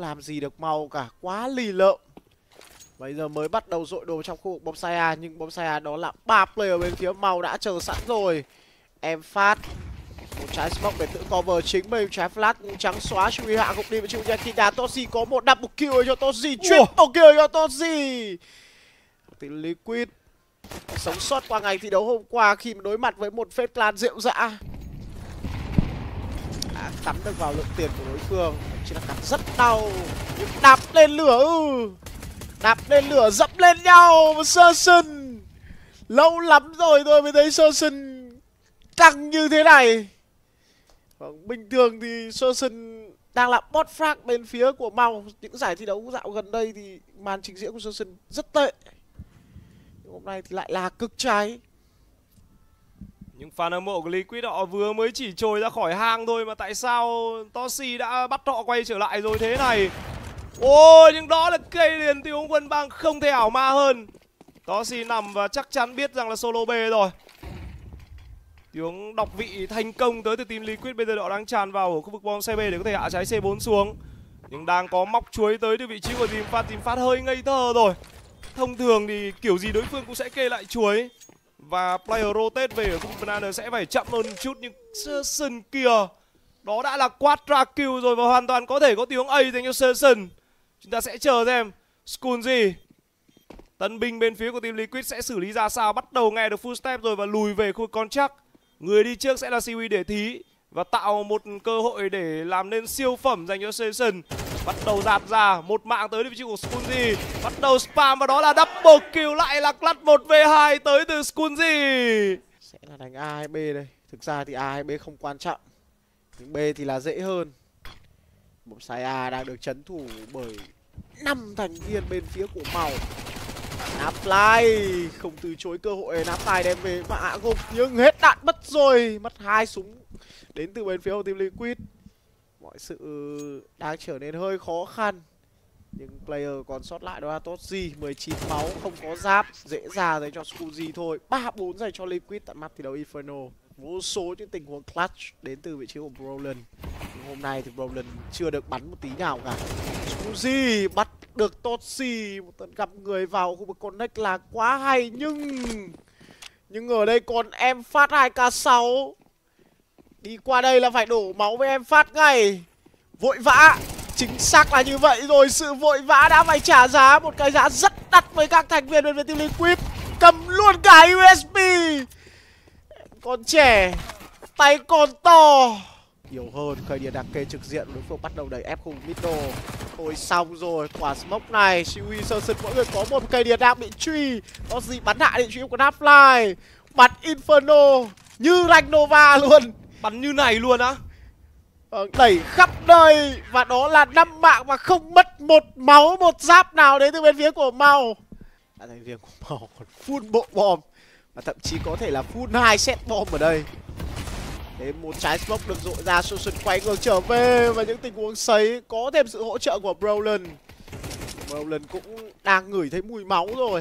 làm gì được Mau cả, quá lì lợm. Bây giờ mới bắt đầu dội đồ trong khu vực bonsai A, nhưng bonsai A đó là 3 player bên phía Mau đã chờ sẵn rồi. Em phát một trái smoke để tự cover chính mình, trái flash trắng xóa. Chui hạ cũng đi với chịu Yakida. Toshi có một double kill cho Toshi, triple kill cho Toshi. Thì Liquid sống sót qua ngày thi đấu hôm qua khi mà đối mặt với một phết clan rượu dã. Đã cắn được vào lượng tiền của đối phương, chỉ là cắn rất đau. Nhưng đạp lên lửa, đạp lên lửa dẫm lên nhau. Và Serson, lâu lắm rồi tôi mới thấy Serson căng như thế này. Bình thường thì Serson đang là bot frag bên phía của Mau. Những giải thi đấu dạo gần đây thì màn trình diễn của Serson rất tệ. Nhưng hôm nay thì lại là cực trái. Nhưng fan hâm mộ của Liquid họ vừa mới chỉ trồi ra khỏi hang thôi mà tại sao Toshi đã bắt họ quay trở lại rồi thế này. Ôi, nhưng đó là cây liền Tiêu Quân Bang không thể ảo ma hơn. Toshi nằm và chắc chắn biết rằng là solo B rồi. Tiếng đọc vị thành công tới từ team Liquid. Bây giờ họ đang tràn vào ở khu vực bonsai B để có thể hạ trái C4 xuống. Nhưng đang có móc chuối tới từ vị trí của team Phát hơi ngây thơ rồi. Thông thường thì kiểu gì đối phương cũng sẽ kê lại chuối. Và player rotate về ở khu vực banana sẽ phải chậm hơn một chút. Nhưng Serson kìa, đó đã là quadra kill rồi và hoàn toàn có thể có tiếng A dành cho Serson. Chúng ta sẽ chờ xem Skunji, tân binh bên phía của team Liquid sẽ xử lý ra sao. Bắt đầu nghe được full step rồi và lùi về khu vực contract. Người đi trước sẽ là Siwi để thí và tạo một cơ hội để làm nên siêu phẩm dành cho Serson. Bắt đầu dạt ra, một mạng tới vị trí của Skunji, bắt đầu spam và đó là double kill, lại là clutch 1v2 tới từ Skunji. Sẽ là đánh A hay B đây. Thực ra thì A hay B không quan trọng, nhưng B thì là dễ hơn. Bonsai A đang được trấn thủ bởi 5 thành viên bên phía của Màu. Napfly không từ chối cơ hội, Napfly đem về và hạ gục nhưng hết đạn mất rồi, mất 2 súng đến từ bên phía của team Liquid. Mọi sự đang trở nên hơi khó khăn. Nhưng player còn sót lại đó là Toshi, 19 máu, không có giáp, dễ dàng dành cho Skunji thôi. 3-4 dành cho Liquid tại map thi đấu Inferno. Vô số những tình huống clutch đến từ vị trí của Brolin. Nhưng hôm nay thì Brolin chưa được bắn một tí nào cả. Skunji bắt được Toshi, một tấn gặp người vào khu vực connect là quá hay. Nhưng ở đây còn em phát 2k6. Đi qua đây là phải đổ máu với em phát ngay. Vội vã, chính xác là như vậy rồi. Sự vội vã đã phải trả giá một cái giá rất đắt với các thành viên bên phía team Liquid. Cầm luôn cả USB. Còn trẻ, tay còn to. Nhiều hơn, khởi điện đặc kê trực diện. Đối phương bắt đầu đẩy ép khung middle. Thôi xong rồi, quả smoke này Siwi, Serson mỗi người có một cây điện đang bị truy. Có gì bắn hạ định truy của Napfly. Bắn Inferno như ranh Nova luôn. Bắn như này luôn á. Đẩy khắp nơi. Và đó là 5 mạng và không mất một máu, một giáp nào đến từ bên phía của Mau. Các thành viên của Mau còn full bộ bom. Và thậm chí có thể là full 2 set bom ở đây. Đến một trái smoke được dội ra, Serson quay ngược trở về. Và những tình huống sấy có thêm sự hỗ trợ của Brolin. Brolin cũng đang ngửi thấy mùi máu rồi.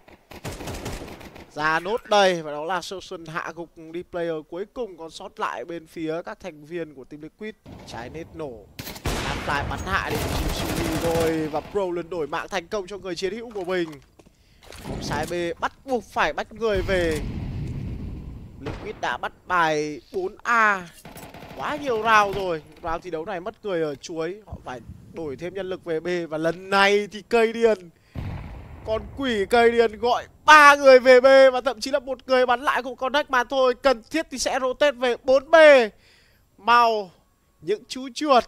Ra nốt đây, và đó là Serson hạ gục đi player cuối cùng còn sót lại bên phía các thành viên của team Liquid. Trái nết nổ, Napfly bắn hạ để chịu Siwi rồi. Và Brolin đổi mạng thành công cho người chiến hữu của mình. Bonsai B bắt buộc phải bắt người về. Liquid đã bắt bài 4A. Quá nhiều round rồi. Round thi đấu này mất người ở chuối. Họ phải đổi thêm nhân lực về B. Và lần này thì cây điền, con quỷ cây điền gọi 3 người về B. Và thậm chí là một người bắn lại cũng connect mà thôi. Cần thiết thì sẽ rotate về 4B. Màu, những chú chuột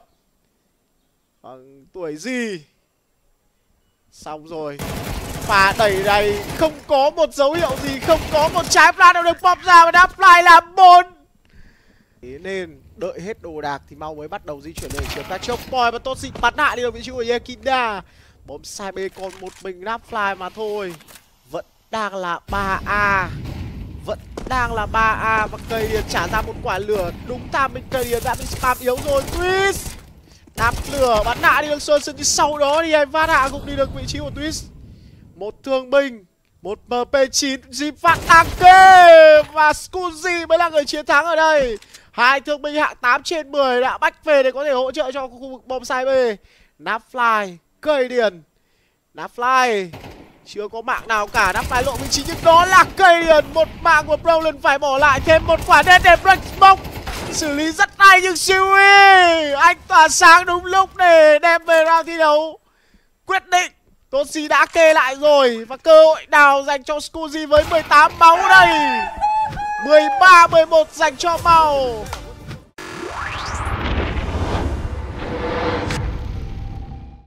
tuổi gì. Xong rồi, pha đẩy này không có một dấu hiệu gì, không có một trái flash nào được pop ra. Và Napfly là 4. Thế nên đợi hết đồ đạc thì Mau mới bắt đầu di chuyển về chiều các chốc boy. Và Toshi bắn hạ đi được vị trí của Yakida. Bonsai B còn một mình Napfly mà thôi. Vẫn đang là 3A. Vẫn đang là 3A. Và cây điền trả ra một quả lửa. Đúng timing cây điền đã bị spam yếu rồi. Twist đạp lửa bắn hạ đi được Serson. Nhưng sau đó thì anh phát hạ cũng đi được vị trí của Twist. Một thương binh, một MP9, Jim Phát đang kê. Và Skunji mới là người chiến thắng ở đây. Hai thương binh hạng 8/10 đã bách về để có thể hỗ trợ cho khu vực bom B. Napfly, cây điền. Napfly chưa có mạng nào cả, Napfly lộ vị trí nhưng đó là cây điền. Một mạng của Brawlen phải bỏ lại thêm một quả đen để break smoke. Xử lý rất hay nhưng Siwi anh tỏa sáng đúng lúc để đem về round thi đấu quyết định. Toshi đã kê lại rồi và cơ hội nào dành cho Scuzi với 18 máu đây. 13-11 dành cho Mao.